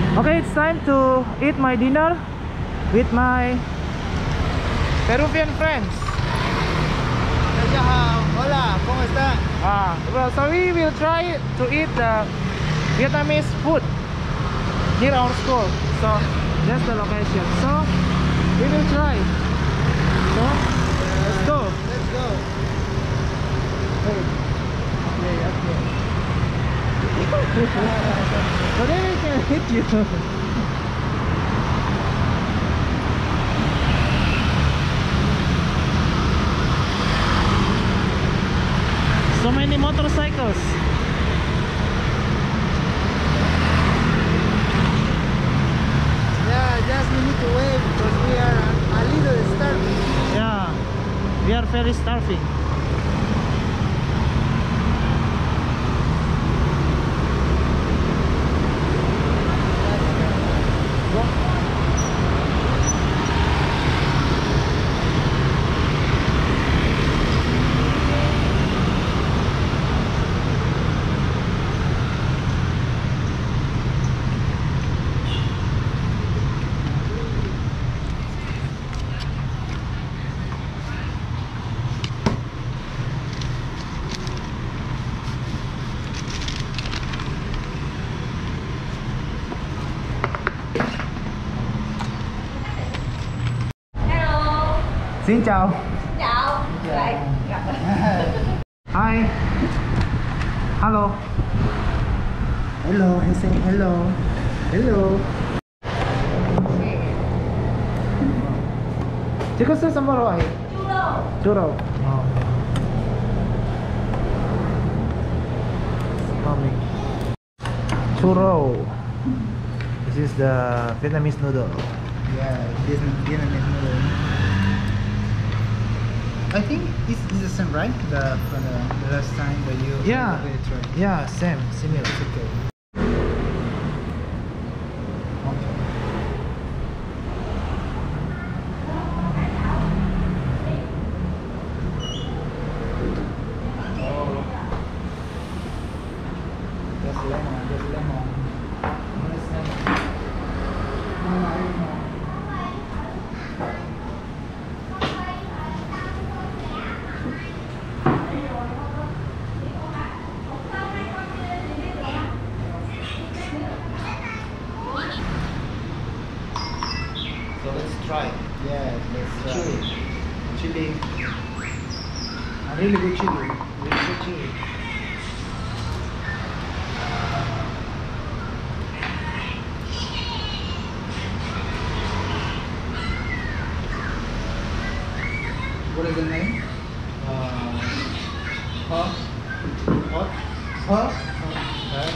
Okay, it's time to eat my dinner with my Peruvian friends. Hola, ¿cómo está? Well, so we will try to eat the Vietnamese food near our school. So that's the location. So we will try. So let's go. Let's go. Okay. So then we can hit you. So many motorcycles. Yeah, just we need to wait because we are a little starving. Yeah, we are very starving. Xin chào. Chào. Lại gặp. Hi. Hello. Hello, I say hello. Hello. Chicken sama roai. Churro. Churro. Oh. Coming. Churro. This is the Vietnamese noodle. Yeah, Vietnamese noodle. I think this is the same, right? From the last time that you Yeah. tried. Yeah, same, similar. It's okay. Just lemon, just lemon. So let's try. Yeah, let's try. Chili. Chili. A really good chili. Really good chili. What is the name? Pho. What? Pho. Okay.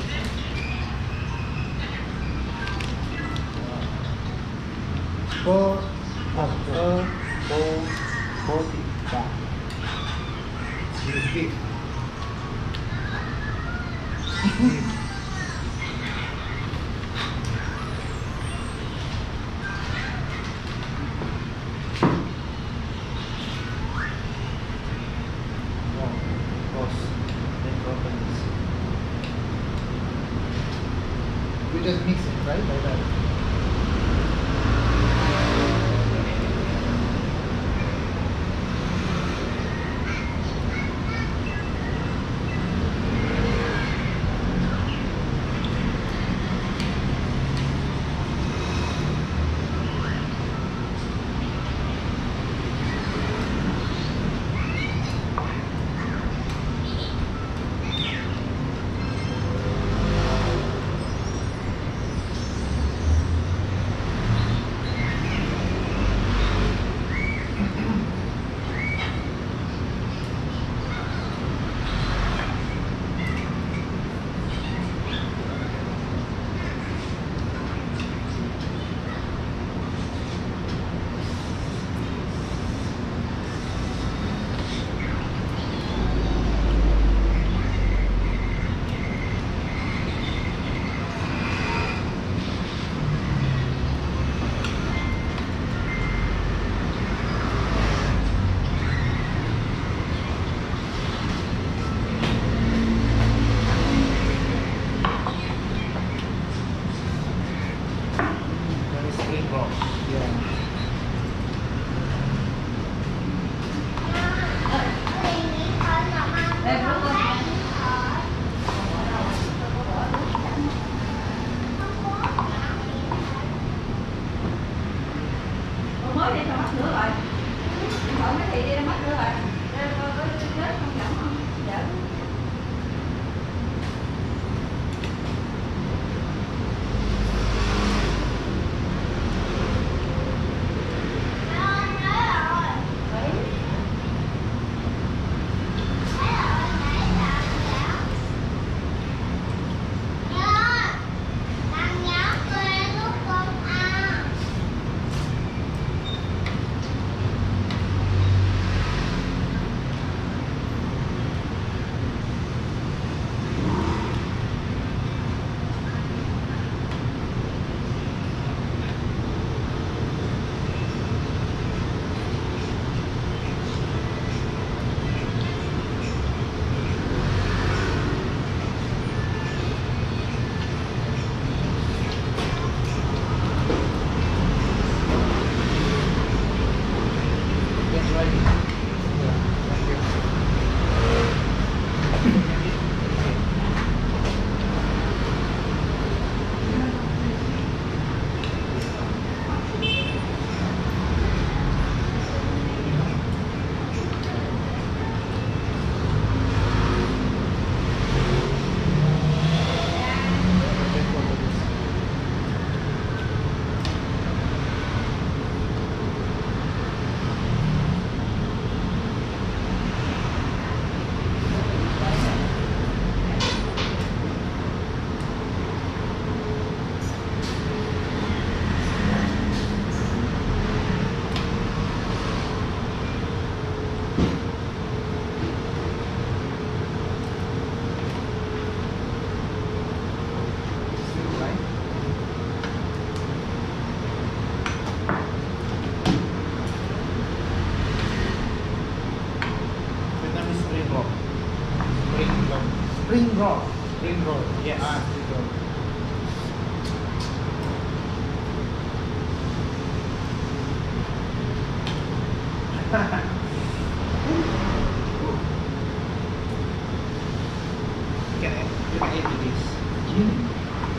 Pho Bo Tai. beef. We just mix it, right? Like that. sauce. Yeah. Mới đi sao mất nữa rồi. Hỏi mấy thị đi đâu mất nữa rồi. Có chết không giảm không? Dạ. Spring roll. Spring roll. Yes. Spring roll. You can eat this.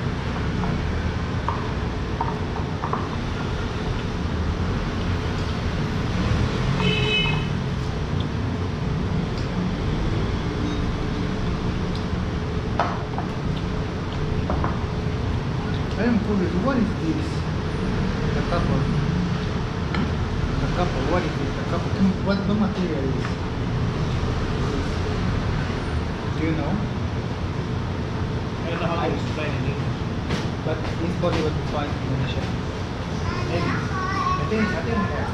I am curious, what is this? The couple. The couple, what is it? The couple. What the material is? Do you know? I don't know how to explain in English. But this body was defined in Indonesia. Maybe. I think yeah.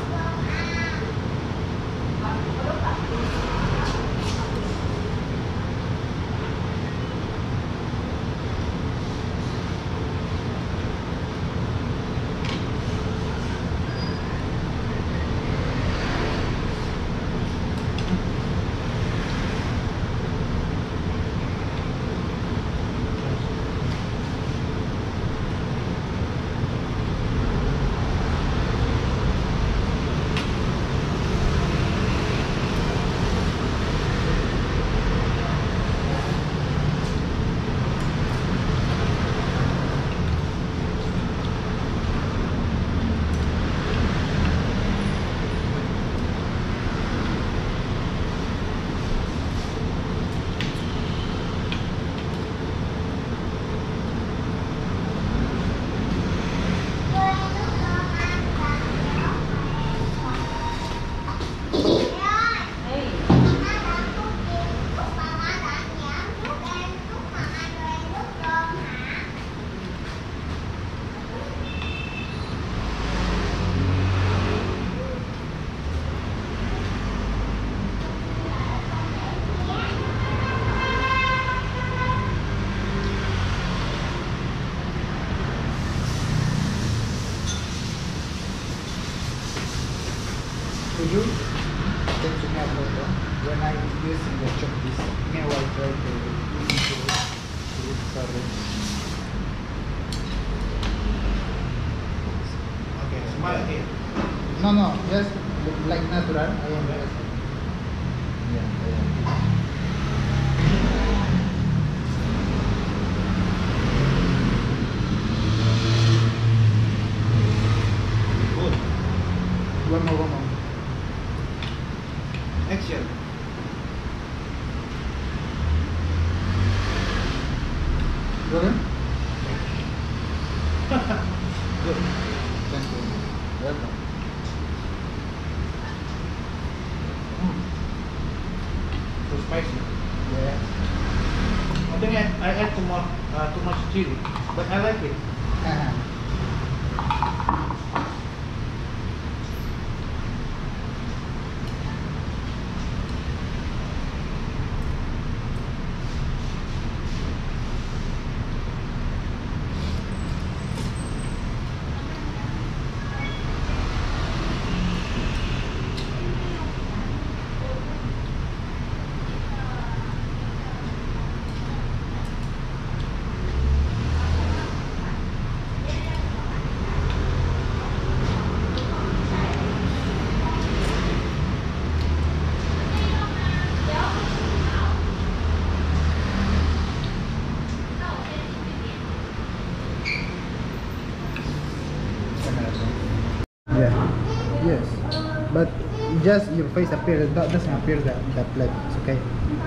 To you, that you have photo, when I using the chopsticks, may I try to using to sorry. Okay. No, no, just like natural. I am just. Yeah, Good. One more. Action. Good. Good. Thank you. Welcome. Too spicy. Yeah. I think I add too much chili, but I like it. Yeah. Yes. But just your face appears, that doesn't appear the plate. It's okay.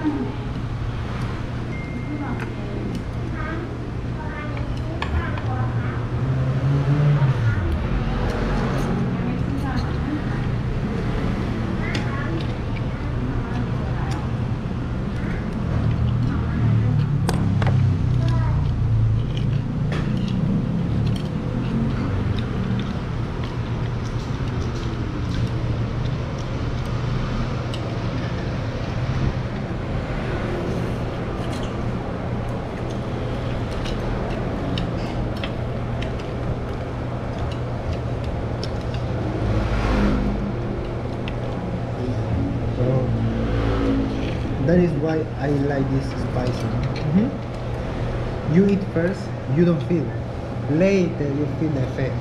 That is why I like this spicy. You eat first, you don't feel. Later you feel the effect.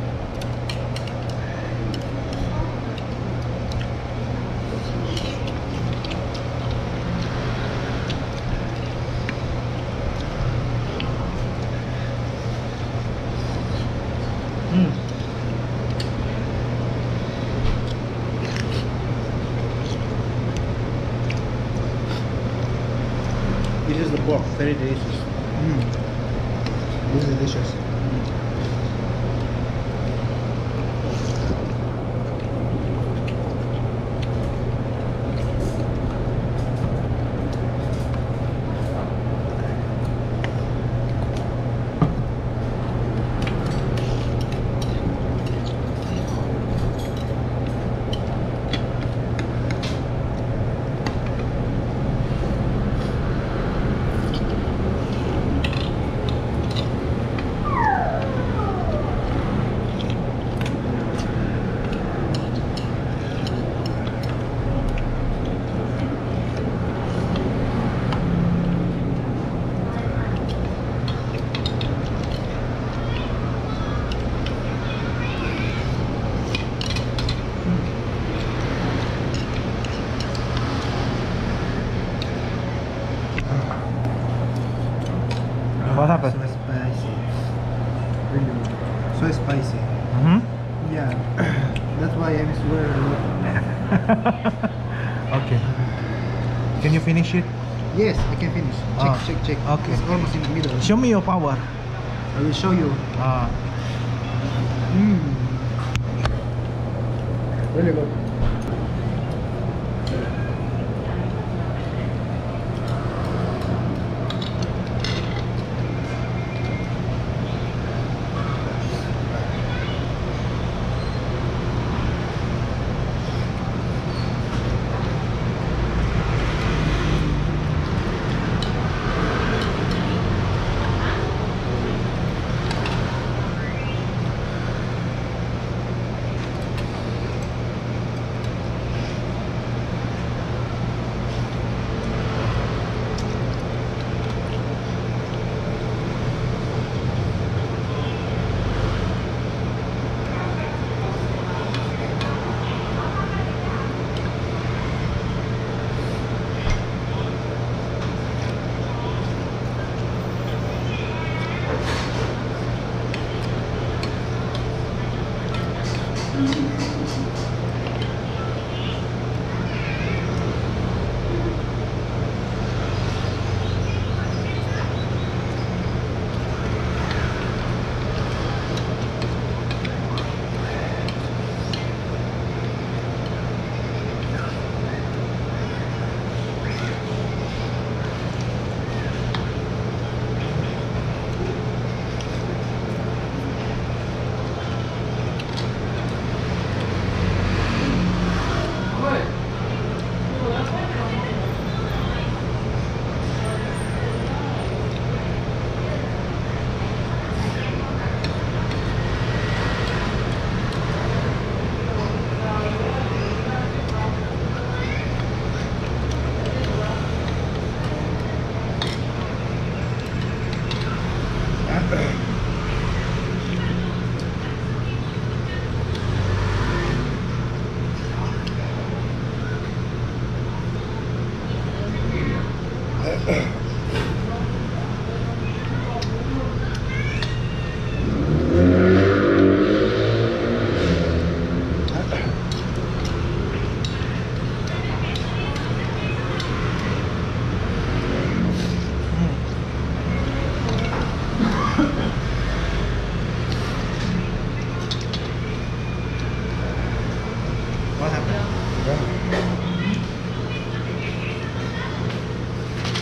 This is the pork, very delicious. This is delicious. What happened? So spicy. Really, so spicy. Yeah, that's why I swear a lot. Okay. Can you finish it? Yes, I can finish. Check. Okay. It's almost in the middle. Show me your power. I will show you. Really good.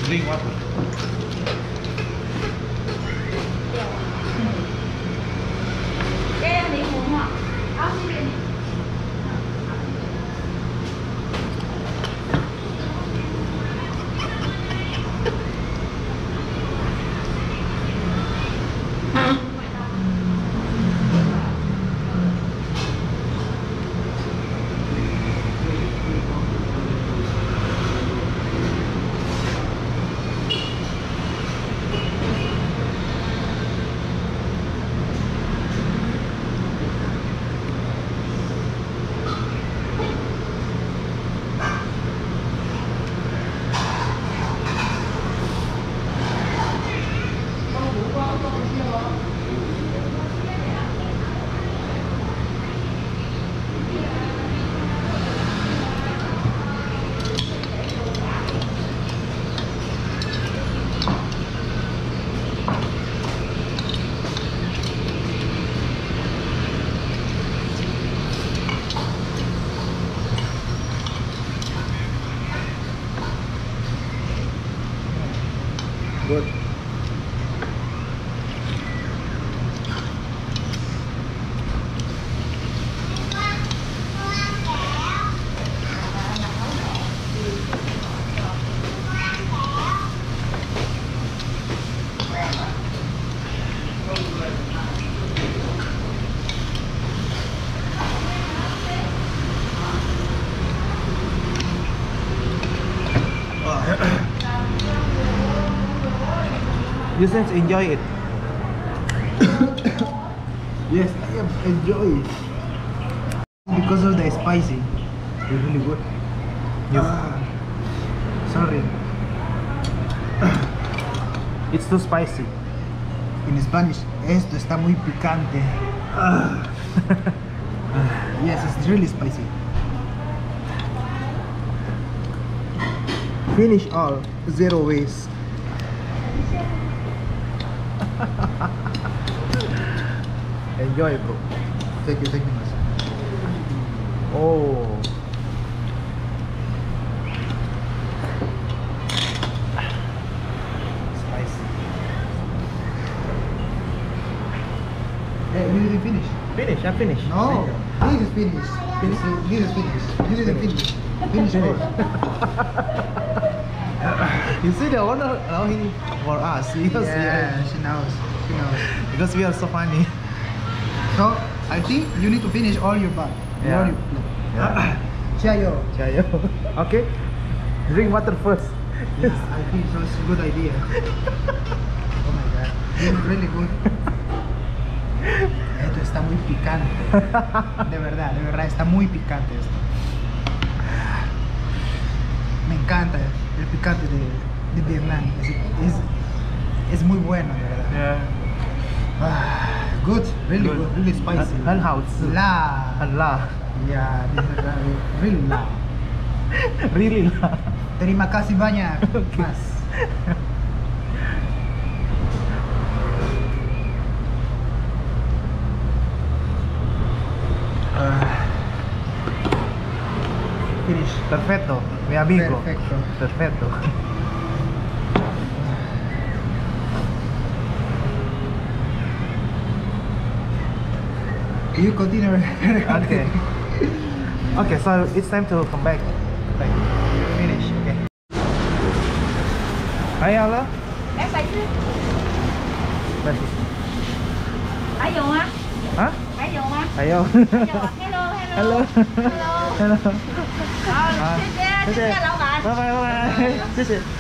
Drink water. Cái này hùng hả? Áo gì vậy? Good. You seem to enjoy it. Yes, I enjoy it. Because of the spicy. It's really good. Yes. Sorry. It's too spicy. In Spanish, esto está muy picante. Yes, it's really spicy. Finish all, 0 waste. Enjoy, bro. Thank you, Mas. Oh. Spicy. Hey, you didn't finish. Finish, I finished. No, this is finished. This is finished. You didn't finish. Finish all. You see the owner allowing for us. Because Yeah, she knows. She knows. because we are so funny. So, I think you need to finish all your bag. Yeah. All your plate. Yeah. Chayo. Chayo. Okay. Drink water first. Yeah, I think so. It's a good idea. Oh my god. This is really good. Esto está muy picante. De verdad, está muy picante esto. Me encanta el picante de Vietnam. Es muy bueno, de verdad. Yeah. Good, really good, really spicy. And how? La. Allah. Yeah, this is really la. Really lah. Terima kasih banyak, Okay. Mas. Finish. Perfetto, mi amigo. Perfecto. Perfetto. You continue. Okay. Okay, so it's time to come back. Like, finish. Okay. Hi, Allah. Em phải chứ. Ready. Ai dùng á? Hả? Ai dùng á? Ayo. Hello, hello. Hello. Hello. Ờ, xin chào lão bạn. Bye bye bye bye. 谢谢.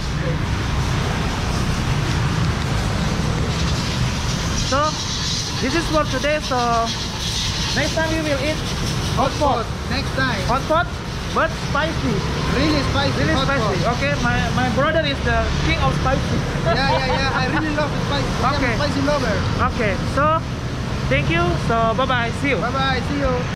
So, this is for today. So, next time we will eat Hot pot. Next time. hot pot, but spicy. Really spicy. Really hot spicy. pot. Okay, my brother is the king of spicy. Yeah. I really love the spicy. Okay. I'm a spicy lover. Okay, so thank you. So, bye bye. See you. Bye bye. See you.